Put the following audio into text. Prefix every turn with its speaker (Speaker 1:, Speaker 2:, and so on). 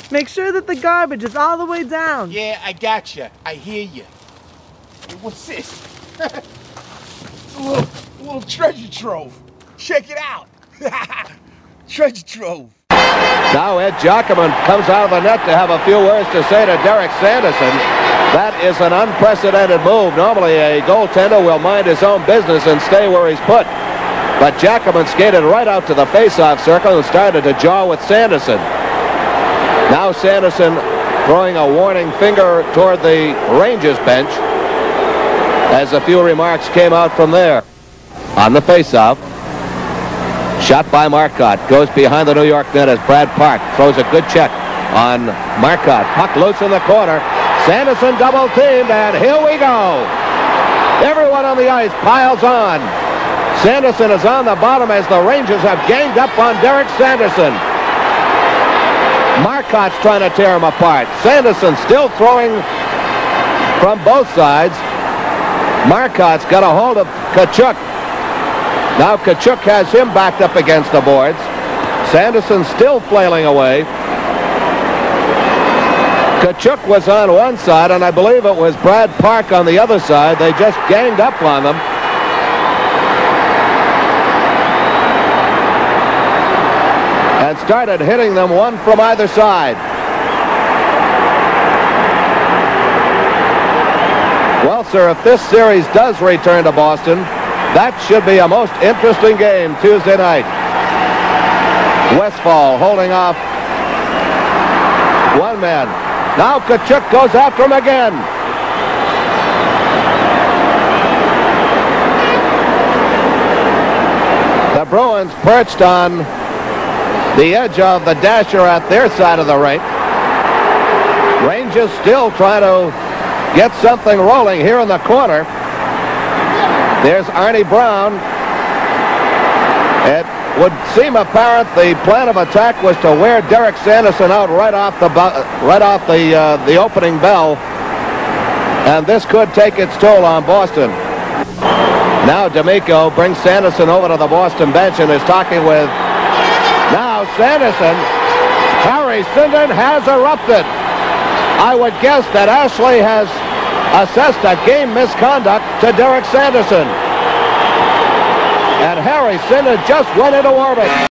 Speaker 1: Make sure that the garbage is all the way down.
Speaker 2: Yeah, I gotcha. I hear you. Hey, what's this? It's a little treasure trove. Check it out. Treasure trove.
Speaker 3: Now Ed Giacomin comes out of the net to have a few words to say to Derek Sanderson. That is an unprecedented move. Normally a goaltender will mind his own business and stay where he's put. But Giacomin skated right out to the face-off circle and started to jaw with Sanderson. Now Sanderson throwing a warning finger toward the Rangers bench as a few remarks came out from there. On the face-off, shot by Marcotte, goes behind the New York net as Brad Park throws a good check on Marcotte. Puck loose in the corner. Sanderson double teamed, and here we go. Everyone on the ice piles on. Sanderson is on the bottom as the Rangers have ganged up on Derek Sanderson. Marcotte's trying to tear him apart. Sanderson still throwing from both sides. Marcotte's got a hold of Tkachuk. Now Tkachuk has him backed up against the boards. Sanderson still flailing away. Tkachuk was on one side, and I believe it was Brad Park on the other side. They just ganged up on them. And started hitting them one from either side. Well, sir, if this series does return to Boston, that should be a most interesting game Tuesday night. Westfall holding off one man. Now Tkachuk goes after him again. The Bruins perched on the edge of the dasher at their side of the rink. Rangers still trying to get something rolling here in the corner. There's Arnie Brown. It would seem apparent the plan of attack was to wear Derek Sanderson out right off the opening bell, and this could take its toll on Boston. Now D'Amico brings Sanderson over to the Boston bench and is talking with now Sanderson. Harry Sinden has erupted. I would guess that Ashley has assessed a game misconduct to Derek Sanderson. And Harry Sinden just went into orbit.